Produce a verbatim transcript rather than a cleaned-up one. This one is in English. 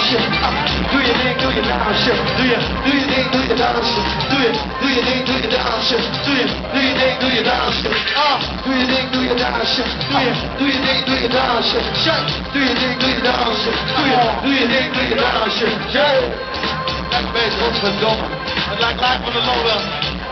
shit. Do your thing, do your down shit. Do your, do your thing, do your down shit. Do your, do your thing, do your down shit. Do your, do your thing, do your down shit. Ah, do your thing, do your down shit. Do your, do your thing, do your down shit. Shut. Do your thing, do your down shit. Do your, do your thing, do your down shit. Shut. That bass looks like going. Like life on the loader.